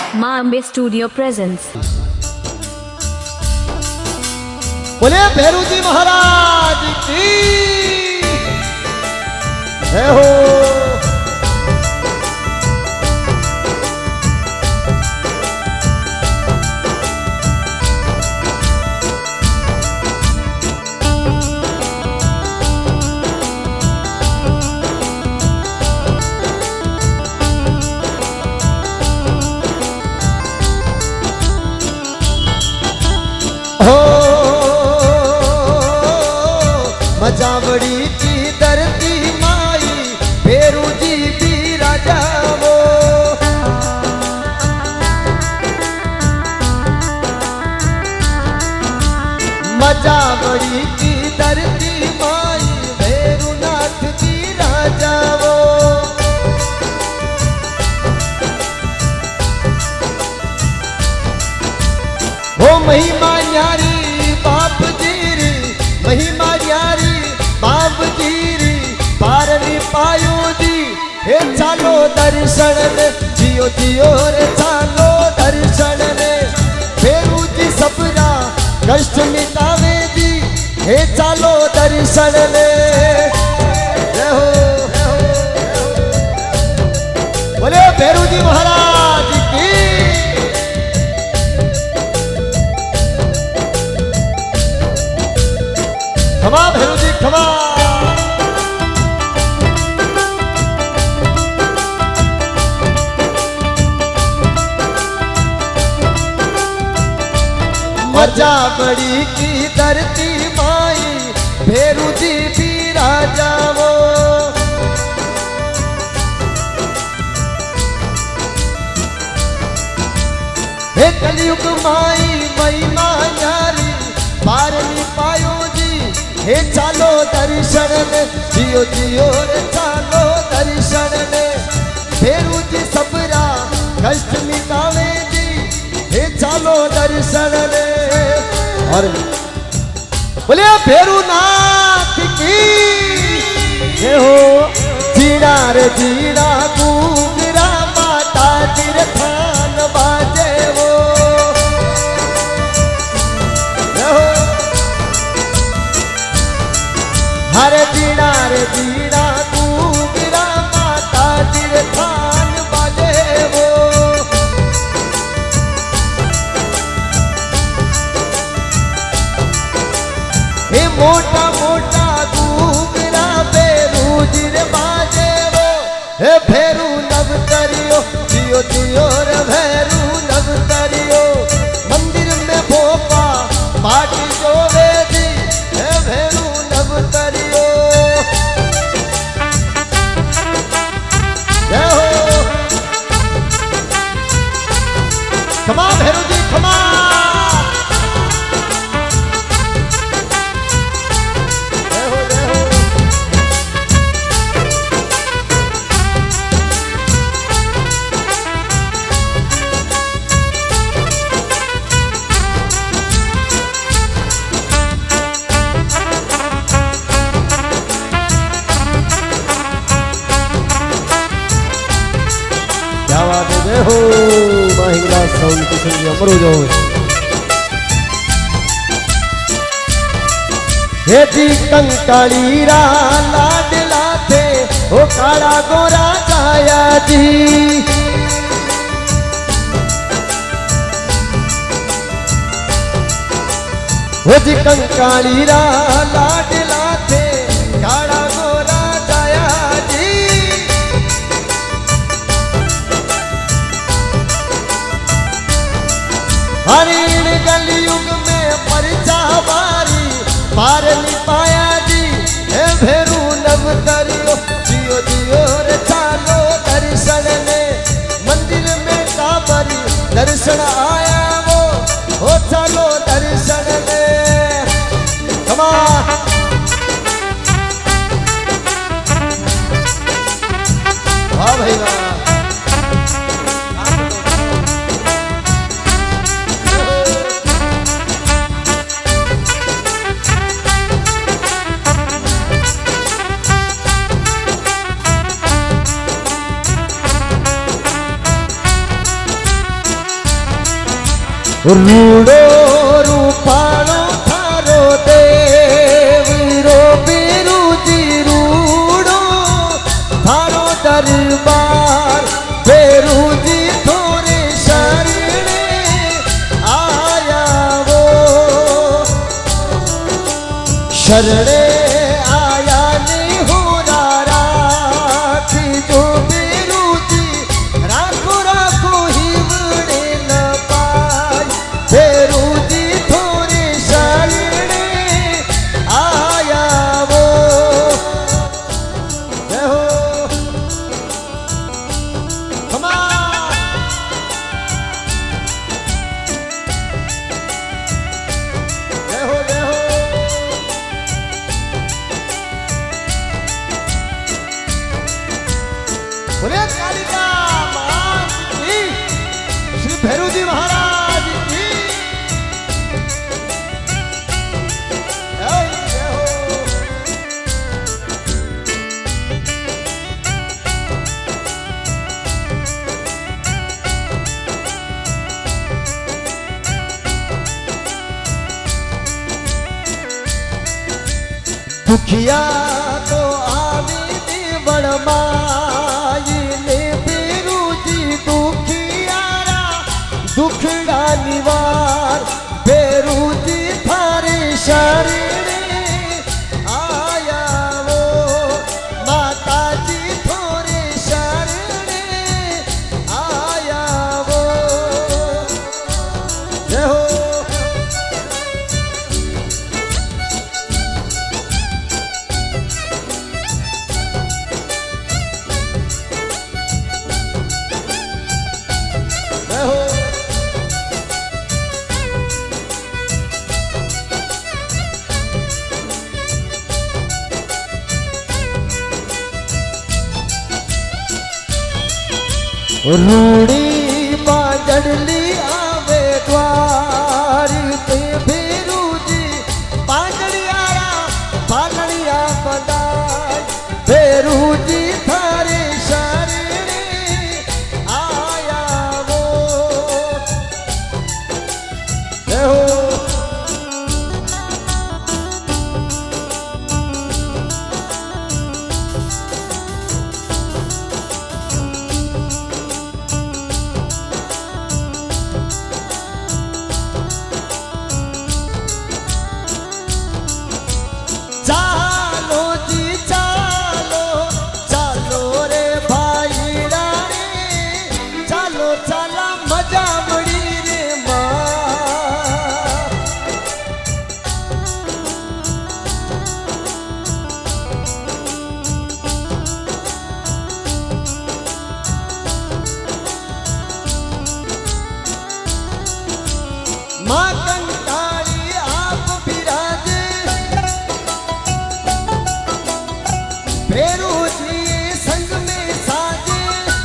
मां Ambe studio presence. बोले भैरू जी महाराज की जय हो। मजावड़ी की धरती माई भैरू जी भी राजा वो। मजावड़ी की धरती माई भैरूनाथ जी राजा वो। हो महिमा न्यारी बाप जी री, महिमा न्यारी बाप जी री, पारनी पायो जी हे चालो दर्शन ने, जियो जियो रे चालो दर्शन ने। भैरू जी सबरा कष्ट मिटावे जी हे चालो दर्शन ने। जय हो बोले भैरू जी महाराज की। क्षमा भैरू जी क्षमा। मजावड़ी की धरती माई भैरू जी भी राजा वो। हे कलयुग माई महिमा न्यारी पारनी पायो जी हे चालो दर्शन ने, जियो जियो रे चालो दर्शन ने। भैरू जी सबरा कष्ट मिटावे जी हे चालो दर्शन ने। और बोले भैरूनाथ की जय हो। जीरा रे जीरा घूंगरा माता जिर थान बाजे वो। हरे जीरा रे जीरा घूंगरा माता जिर थान बाजे वो। हे मोटा मोटा घूंगरा भैरू जी रे बाजे वो। हे भैरू नव करियो जियो जियो रे भैरू नव करियो। मंदिर में भोपा पाठ जोवे जी हे भैरू नव करियो। जय हो क्षमा भैरू जी क्षमा। क्या बात है जय हो। महिला साउंड किशन जी अमर हो जाओ। हे जी कंकाली रा लाडला थे ओ काला गोरा छाया जी। हो जी कंकाली रा लाडला थे काला गोरा छाया जी। हरीण कलयुग में परिचा बारी पारनी पाया जी हे भैरू नव करियो जियो जियो रे चालो दर्शन ने। मंदिर में काबरी दर्शन आया वो हो चालो दर्शन ने। क्षमा वाह भाई वाह। रूड़ो रूपाणो थारो देव रो बेरूजी रूड़ो थारो दरबार बेरूजी थोरे शरणे आया वो शरणे आया नहीं हो राख जो बेरूजी राखो राखो हिवड़े न पाय बेरूजी थोरे शरणे आया वो जय हो जय हो जय हो बोले कालिका मात की श्री भैरूजी महाराज की जय जय हो दुखिया तो आवे देवड़ माई ले बेरूजी दुखियारा दुखड़ा निवार बेरूजी थारे शरणे आया वो माता जी थोरे शरणे आया वो जय हो जय हो रूड़ी बांधली आवे द्वार पे बेरूजी बांधड़ियारा बांधड़िया बदाय बेरूजी थारे शरणे आया वो जय हो चालो जी चालो चालो रे भाईड़ा रे चालो चला मजा मड़ी रे माँ कंकाली आप विराजे बेरूजी संग में साजे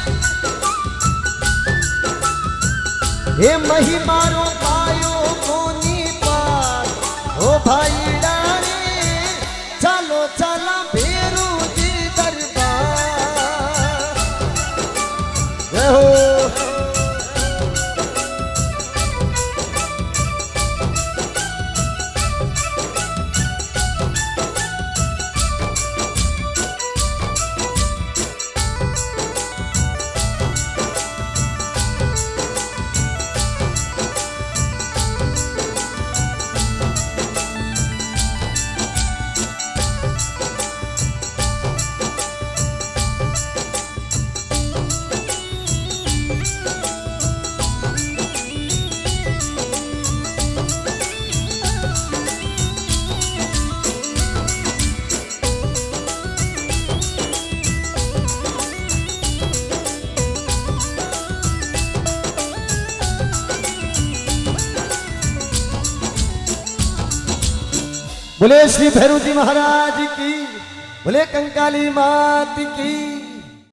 हे महिमारो पायो कोनी पार ओ भाई डारे चलो चला बेरूजी दरबार जय हो बोले श्री भैरूजी महाराज की, बोले कंकाली मात की।